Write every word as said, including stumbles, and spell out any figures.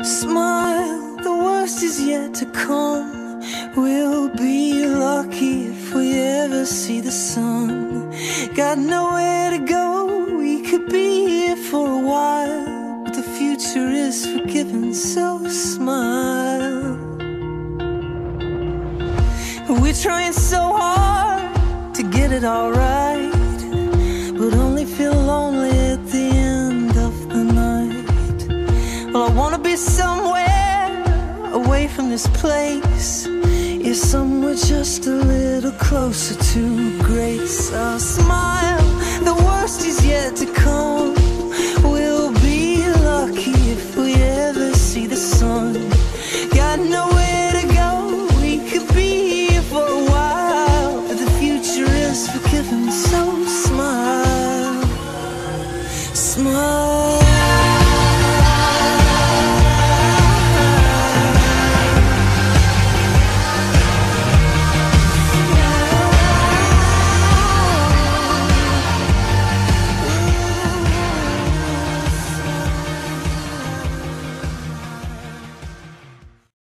Smile, the worst is yet to come. We'll be lucky if we ever see the sun. Got nowhere to go, we could be here for a while, but the future is forgiven, so smile. We're trying so hard to get it all right, but only feel lonely at the end of the night. Well, I wanna be somewhere away from this place, yeah, somewhere just a little closer to grace. I'll smile, the worst is yet to come. We'll be lucky if we ever see the sun. Got nowhere to go, we could be here for a while, but the future is forgiven, so smile, smile.